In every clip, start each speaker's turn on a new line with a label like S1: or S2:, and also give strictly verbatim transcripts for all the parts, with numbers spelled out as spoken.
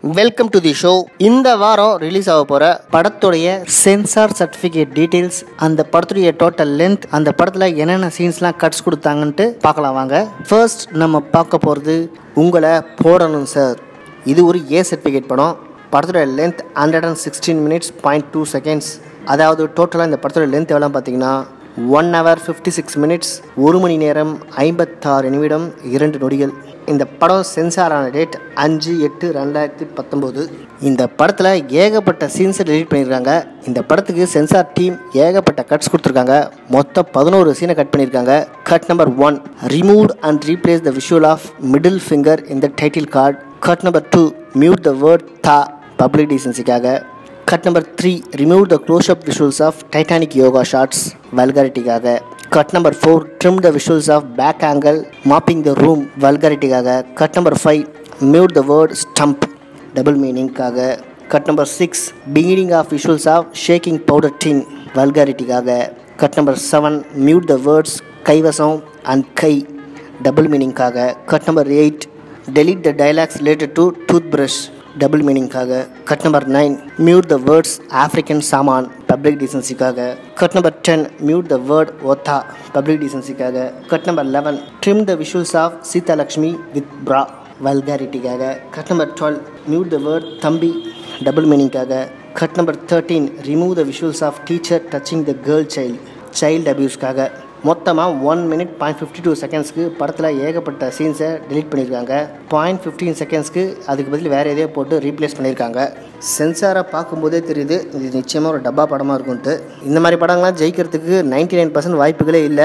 S1: Welcome to the show. இந்த வாரம் release ஆக போகிற படத்துடைய சென்சார் சர்டிஃபிகேட் டீட்டெயில்ஸ், அந்த படத்துடைய டோட்டல் லென்த், அந்த படத்தில் என்னென்ன சீன்ஸ்லாம் கட்ஸ் கொடுத்தாங்கன்ட்டு பார்க்கலாம் வாங்க. ஃபர்ஸ்ட் நம்ம பார்க்க போகிறது உங்களை போடணும் சார். இது ஒரு ஏ சர்டிஃபிகேட் படம். படத்துடைய length hundred and sixteen minutes point two seconds. அதாவது டோட்டலாக இந்த படத்துடைய லென்த் எவ்வளோ பார்த்தீங்கன்னா one hour fifty six minutes, ஒரு மணி நேரம் ஐம்பத்தாறு நிமிடம் இரண்டு நொடிகள். இந்த படம் சென்சார் ஆன டேட் அஞ்சு எட்டு ரெண்டாயிரத்தி பத்தொம்போது. இந்த படத்தில் ஏகப்பட்ட சீன்ஸை டெலிட் பண்ணியிருக்காங்க. இந்த படத்துக்கு சென்சார் டீம் ஏகப்பட்ட கட்ஸ் கொடுத்துருக்காங்க. மொத்தம் பதினோரு சீனை கட் பண்ணியிருக்காங்க. Cut number one, remove and replace the visual of middle finger in the title card. Cut number two, mute the word தா பப்ளிக் டீசன்சிக்காக. Cut number three, remove the closeup visuals of Titanic yoga shots வல்காரிட்டிக்காக. Cut number four, trim the visuals of back angle mopping the room வல்காரிட்டிக்காக. Cut number five, mute the word stump double மீனிங்காக. Cut number six, beginning of visuals of shaking powder tin வல்காரிட்டிக்காக. Cut number seven, mute the words கைவசம் and கை double மீனிங்காக. Cut number eight, delete the dialogues related to toothbrush double மீனிங்காக. Cut number nine, mute the words African சாமான் public டீசன்சிக்காக. Cut number ten, mute the word ஒத்தா public டீசன்சிக்காக. Cut number eleven, trim the visuals of Seetha Lakshmi with bra வல்காரிட்டிக்காக. Cut number twelve, mute the word தம்பி double மீனிங்காக. Cut number thirteen, remove the visuals of teacher touching the girl child child அபியூஸ்க்காக. மொத்தமாக one minute point fifty two செகண்ட்ஸ்க்கு படத்தில் ஏகப்பட்ட சீன்ஸை delete பண்ணியிருக்காங்க. பாயிண்ட் ஃபிஃப்டீன் செகண்ட்ஸ்க்கு அதுக்கு பதில் வேறு எதையோ போட்டு ரீப்ளேஸ் பண்ணியிருக்காங்க. சென்சாரை பார்க்கும்போதே தெரியுது இது நிச்சயமாக ஒரு டப்பா படமாக இருக்கும்ட்டு. இந்த மாதிரி படங்கள்லாம் ஜெயிக்கிறதுக்கு நைன்டி நைன் பர்சன்ட் வாய்ப்புகளே இல்லை.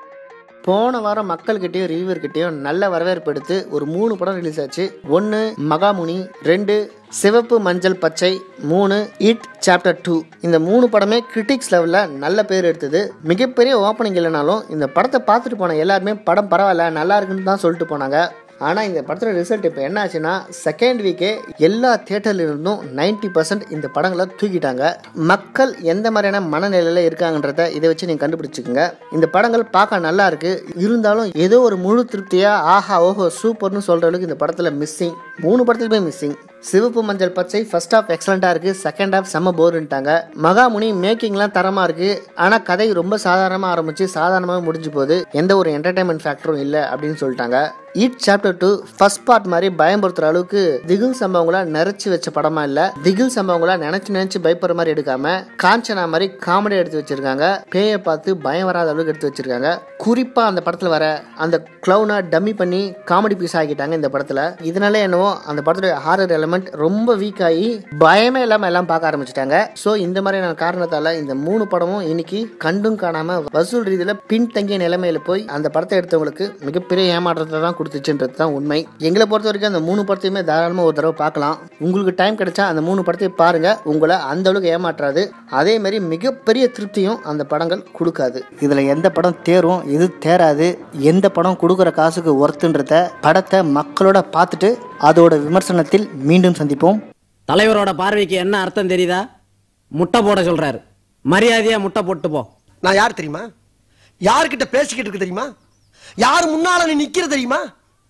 S1: போன வாரம் மக்கள்கிட்டையும் ரிவ்யூவர்கிட்டையும் நல்ல வரவேற்பு எடுத்து ஒரு மூணு படம் ரிலீஸ் ஆச்சு. ஒன்று மகாமுனி, ரெண்டு சிவப்பு மஞ்சள் பச்சை, மூணு இட் சாப்டர் டூ. இந்த மூணு படமே கிரிட்டிக்ஸ் லெவலில் நல்ல பேர் எடுத்தது. மிகப்பெரிய ஓப்பனிங் இல்லைனாலும் இந்த படத்தை பார்த்துட்டு போன எல்லாருமே படம் பரவாயில்ல நல்லா இருக்குன்னு தான் சொல்லிட்டு போனாங்க. ஆனால் இந்த படத்தோட ரிசல்ட் இப்போ என்ன ஆச்சுன்னா, செகண்ட் வீக்கே எல்லா தியேட்டர்ல இருந்தும் நைன்டி பர்சன்ட் இந்த படங்களை தூக்கிட்டாங்க. மக்கள் எந்த மாதிரியான மனநிலையில் இருக்காங்கன்றத இதை வச்சு நீங்கள் கண்டுபிடிச்சிக்கோங்க. இந்த படங்கள் பார்க்க நல்லா இருக்கு, இருந்தாலும் ஏதோ ஒரு முழு திருப்தியாக ஆஹா ஓஹோ சூப்பர்னு சொல்கிற அளவுக்கு இந்த படத்தில் மிஸ்ஸிங். மூணு படத்துலையுமே மிஸ்ஸிங். சிவப்பு மஞ்சள் பச்சை ஃபர்ஸ்ட் ஹாஃப் எக்ஸலண்ட்டாக இருக்குது, செகண்ட் ஹாஃப் செம்ம போருன்ட்டாங்க. மகாமுனி மேக்கிங்லாம் தரமாக இருக்குது, ஆனால் கதை ரொம்ப சாதாரணமாக ஆரம்பித்து சாதாரணமாக முடிஞ்சு போகுது, எந்த ஒரு என்டர்டைன்மெண்ட் ஃபேக்டரும் இல்லை அப்படின்னு சொல்லிட்டாங்க. It chapter two first part மாதிரி பயம்படுத்துற அளவுக்கு திகில் சம்பவங்களா நிறைச்சு வச்ச படமா இல்ல. திகில் சம்பவங்களா நினைச்சு நினைச்சு பயப்படுற மாதிரி எடுக்காம காஞ்சனா மாதிரி காமெடி எடுத்து வச்சிருக்காங்க. பேயை பார்த்து பயம் வராத அளவுக்கு எடுத்து வச்சிருக்காங்க. குறிப்பா அந்த படத்துல வர அந்த கிளவுனை டம்மி பண்ணி காமெடி பீஸ் ஆகிட்டாங்க இந்த படத்துல. இதனால என்னவோ அந்த படத்துல ஹாரர் எலிமெண்ட் ரொம்ப வீக் ஆகி பயமே இல்லாம எல்லாம் பார்க்க ஆரம்பிச்சிட்டாங்க. சோ இந்த மாதிரியான காரணத்தால இந்த மூணு படமும் இன்னைக்கு கண்டும் காணாம வசூல் ரீதியில பின்தங்கிய நிலைமையில போய் அந்த படத்தை எடுத்தவங்களுக்கு மிகப்பெரிய ஏமாற்றத்தை தான் கொடுத்துச்சுன்றது தான் உண்மை. எங்களை பொறுத்த வரைக்கும் அந்த மூணு படத்தையுமே தாராளமா ஒரு தடவை பார்க்கலாம். உங்களுக்கு டைம் கிடைச்சா அந்த மூணு படத்தையும் பாருங்க, உங்களை அந்த அளவுக்கு ஏமாற்றாது. அதே மாதிரி மிகப்பெரிய திருப்தியும் அந்த படங்கள் கொடுக்காது. இதுல எந்த படம் தேரும் எது தேராது, எந்த படம் கொடுக்குற காசுக்கு ஒர்த்துன்றத படத்தை மக்களோட பார்த்துட்டு அதோட விமர்சனத்தில் மீண்டும் சந்திப்போம்.
S2: தலைவரோட பார்வைக்கு என்ன அர்த்தம் தெரியுதா? முட்டை போட சொல்றாரு, மரியாதையா முட்டை போட்டு போ.
S3: நான் யார் தெரியுமா? யாருக்கிட்ட பேசிக்கிட்டு இருக்கு தெரியுமா? யார் முன்னால நீ நிக்கிற தெரியுமா?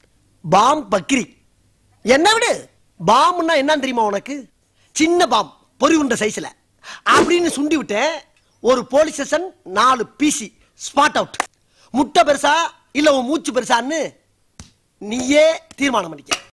S3: பாம் பக்கிரி. என்ன விடு, பாம்னா என்னன்னு தெரியுமா உனக்கு? சின்ன பாம், பொறி உண்ட சைஸ்ல அப்படின்னு சுண்டி விட்டு ஒரு போலீஸ் ஸ்டேஷன் நாலு பிசி ஸ்பாட் அவுட். முட்டை பெருசா இல்ல உன் மூச்சு பெருசான்னு நீயே தீர்மானம் பண்ணிக்க.